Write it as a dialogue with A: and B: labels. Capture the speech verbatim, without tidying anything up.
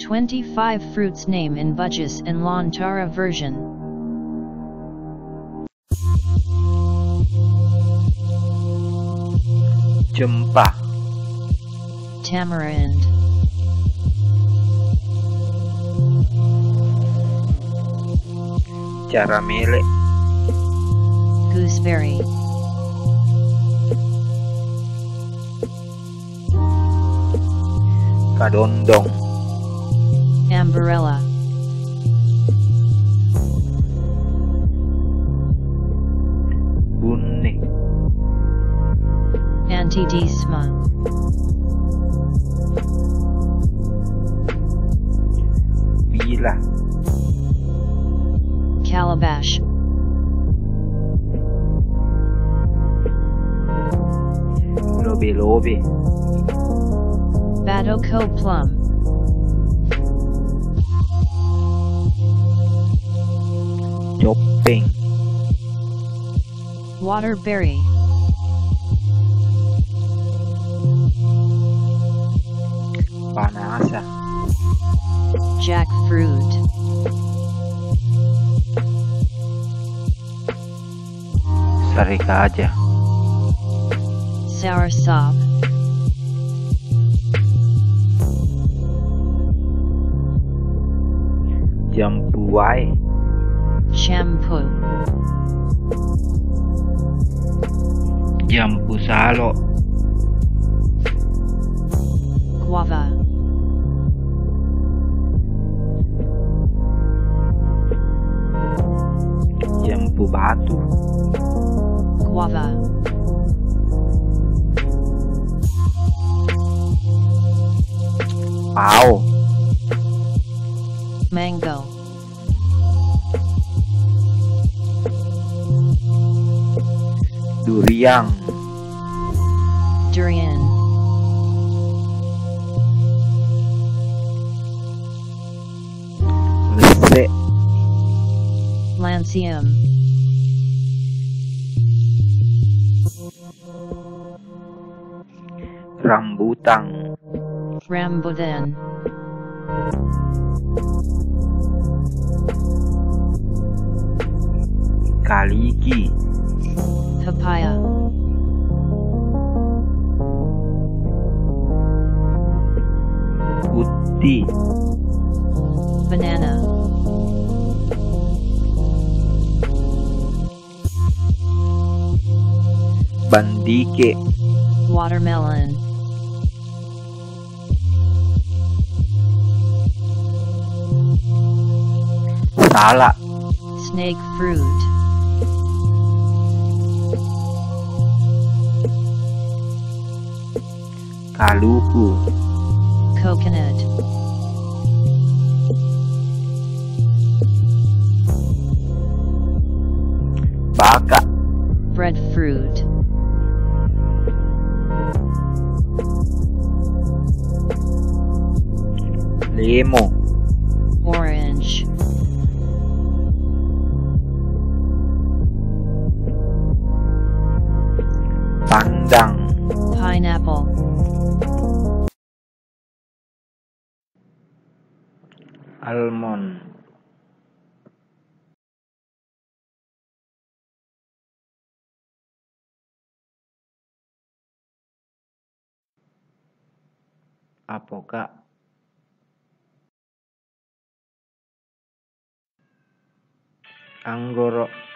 A: twenty-five fruits name in Bugis and Lontara version.
B: Cempa,
A: Tamarind,
B: caramele,
A: Gooseberry,
B: kadondong,
A: Umbrella,
B: bunni,
A: Antidisma,
B: Bila,
A: Calabash,
B: lobe-lobe,
A: Badoko plum,
B: copeng,
A: Waterberry,
B: panasa,
A: Jackfruit,
B: sarikaja,
A: Soursop,
B: jampuai,
A: Jampu,
B: jambu salo,
A: Guava,
B: jambu batu,
A: Guava,
B: pao,
A: Mango,
B: durian,
A: Durian,
B: lesse,
A: Lancium,
B: rambutan,
A: Rambutan,
B: kaliki,
A: Papaya,
B: utti,
A: Banana,
B: bandike,
A: Watermelon,
B: Sala,
A: Snake fruit,
B: Kaluku,
A: Coconut,
B: baka,
A: Breadfruit,
B: lemo,
A: Orange,
B: pandang,
A: Pineapple,
B: almond, apoka, anggoro,